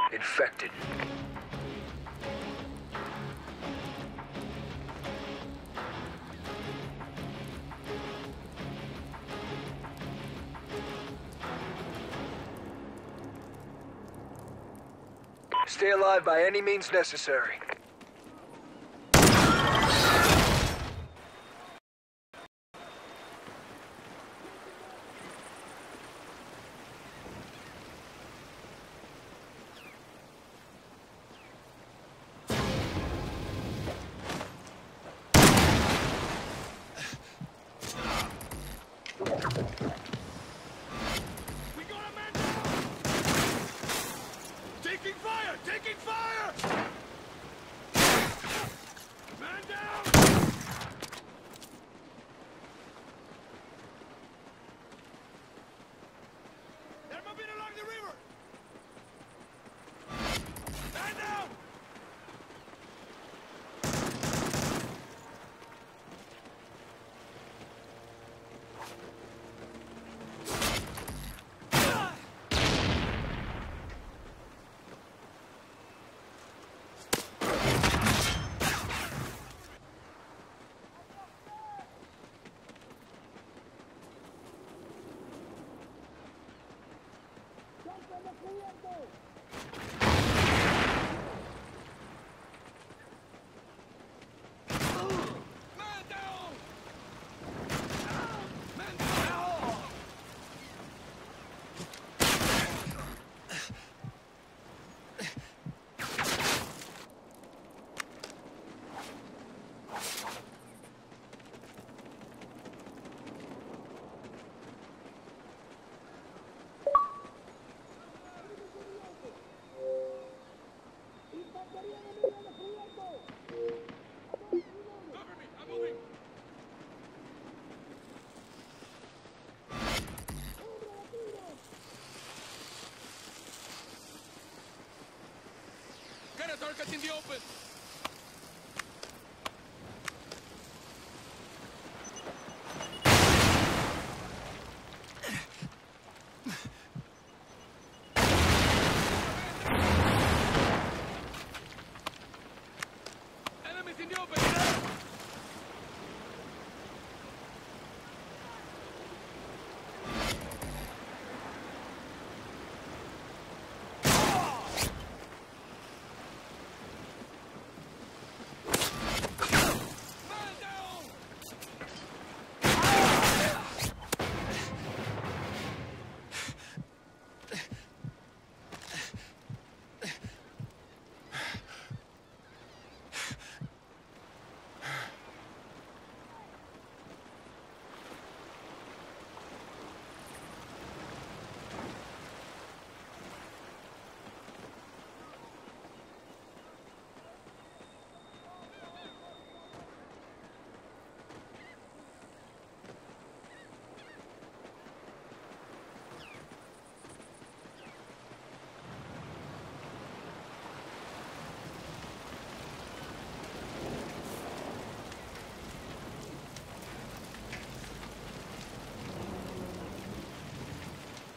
Infected. Stay alive by any means necessary. We got a man down! Taking fire! Taking fire! Man down! They're moving along the river! Man down! Man down! Man down! Cover me! I'm moving! Got a target in the open! Enemies in the open! Man down!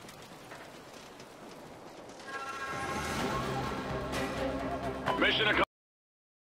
Mission accomplished.